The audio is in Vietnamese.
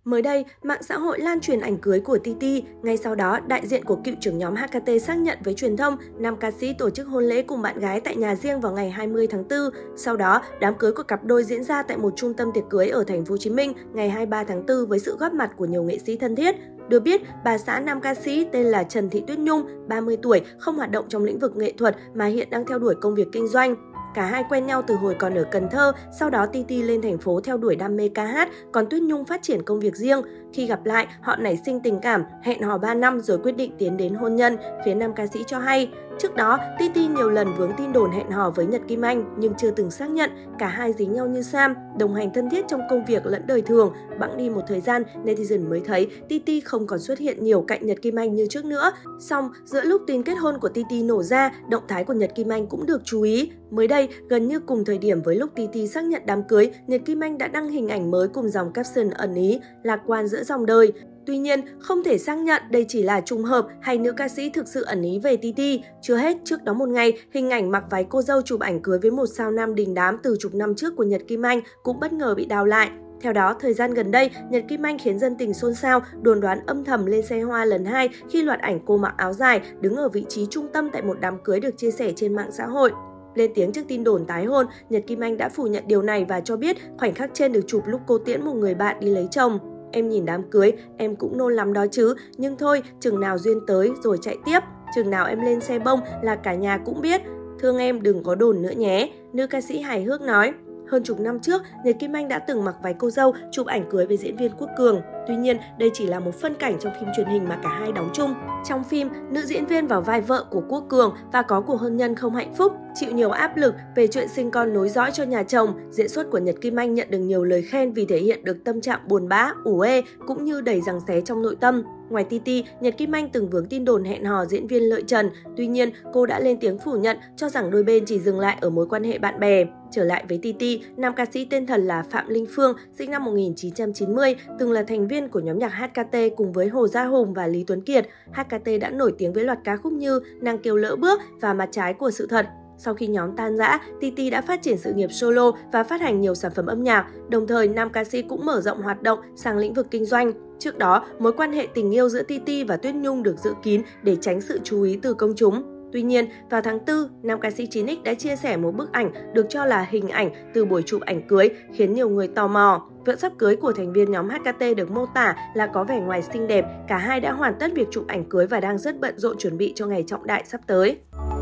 Mới đây, mạng xã hội lan truyền ảnh cưới của Titi. Ngay sau đó, đại diện của cựu trưởng nhóm HKT xác nhận với truyền thông nam ca sĩ tổ chức hôn lễ cùng bạn gái tại nhà riêng vào ngày 20 tháng 4. Sau đó, đám cưới của cặp đôi diễn ra tại một trung tâm tiệc cưới ở thành phố Hồ Chí Minh ngày 23 tháng 4 với sự góp mặt của nhiều nghệ sĩ thân thiết. Được biết, bà xã nam ca sĩ tên là Trần Thị Tuyết Nhung, 30 tuổi, không hoạt động trong lĩnh vực nghệ thuật mà hiện đang theo đuổi công việc kinh doanh. Cả hai quen nhau từ hồi còn ở Cần Thơ, sau đó Titi lên thành phố theo đuổi đam mê ca hát, còn Tuyết Nhung phát triển công việc riêng. Khi gặp lại, họ nảy sinh tình cảm, hẹn hò 3 năm rồi quyết định tiến đến hôn nhân, phía nam ca sĩ cho hay. Trước đó, Titi nhiều lần vướng tin đồn hẹn hò với Nhật Kim Anh nhưng chưa từng xác nhận. Cả hai dính nhau như sam, đồng hành thân thiết trong công việc lẫn đời thường. Bẵng đi một thời gian, netizen mới thấy Titi không còn xuất hiện nhiều cạnh Nhật Kim Anh như trước nữa. Song, giữa lúc tin kết hôn của Titi nổ ra, động thái của Nhật Kim Anh cũng được chú ý. Mới đây, gần như cùng thời điểm với lúc Titi xác nhận đám cưới, Nhật Kim Anh đã đăng hình ảnh mới cùng dòng caption ẩn ý, lạc quan giữa dòng đời. Tuy nhiên, không thể xác nhận đây chỉ là trùng hợp hay nữ ca sĩ thực sự ẩn ý về Titi. Chưa hết, trước đó một ngày, hình ảnh mặc váy cô dâu chụp ảnh cưới với một sao nam đình đám từ chục năm trước của Nhật Kim Anh cũng bất ngờ bị đào lại. Theo đó, thời gian gần đây, Nhật Kim Anh khiến dân tình xôn xao, đồn đoán âm thầm lên xe hoa lần 2 khi loạt ảnh cô mặc áo dài, đứng ở vị trí trung tâm tại một đám cưới được chia sẻ trên mạng xã hội. Lên tiếng trước tin đồn tái hôn, Nhật Kim Anh đã phủ nhận điều này và cho biết khoảnh khắc trên được chụp lúc cô tiễn một người bạn đi lấy chồng. Em nhìn đám cưới, em cũng nôn lắm đó chứ, nhưng thôi, chừng nào duyên tới rồi chạy tiếp, chừng nào em lên xe bông là cả nhà cũng biết. Thương em đừng có đồn nữa nhé, nữ ca sĩ hài hước nói. Hơn chục năm trước, Nhật Kim Anh đã từng mặc váy cô dâu chụp ảnh cưới với diễn viên Quốc Cường. Tuy nhiên, đây chỉ là một phân cảnh trong phim truyền hình mà cả hai đóng chung. Trong phim, nữ diễn viên vào vai vợ của Quốc Cường và có cuộc hôn nhân không hạnh phúc, chịu nhiều áp lực về chuyện sinh con nối dõi cho nhà chồng. Diễn xuất của Nhật Kim Anh nhận được nhiều lời khen vì thể hiện được tâm trạng buồn bã, ủ ê cũng như đầy giằng xé trong nội tâm. Ngoài Titi, Nhật Kim Anh từng vướng tin đồn hẹn hò diễn viên Lợi Trần. Tuy nhiên, cô đã lên tiếng phủ nhận, cho rằng đôi bên chỉ dừng lại ở mối quan hệ bạn bè. Trở lại với Titi, nam ca sĩ tên thật là Phạm Linh Phương, sinh năm 1990, từng là thành viên của nhóm nhạc HKT cùng với Hồ Gia Hùng và Lý Tuấn Kiệt. HKT đã nổi tiếng với loạt ca khúc như Nàng Kiều Lỡ Bước và Mặt Trái của Sự Thật. Sau khi nhóm tan rã, Titi đã phát triển sự nghiệp solo và phát hành nhiều sản phẩm âm nhạc. Đồng thời, nam ca sĩ cũng mở rộng hoạt động sang lĩnh vực kinh doanh. Trước đó, mối quan hệ tình yêu giữa Titi và Tuyết Nhung được giữ kín để tránh sự chú ý từ công chúng. Tuy nhiên, vào tháng 4, nam ca sĩ 9X đã chia sẻ một bức ảnh được cho là hình ảnh từ buổi chụp ảnh cưới khiến nhiều người tò mò. Vợ sắp cưới của thành viên nhóm HKT được mô tả là có vẻ ngoài xinh đẹp, cả hai đã hoàn tất việc chụp ảnh cưới và đang rất bận rộn chuẩn bị cho ngày trọng đại sắp tới.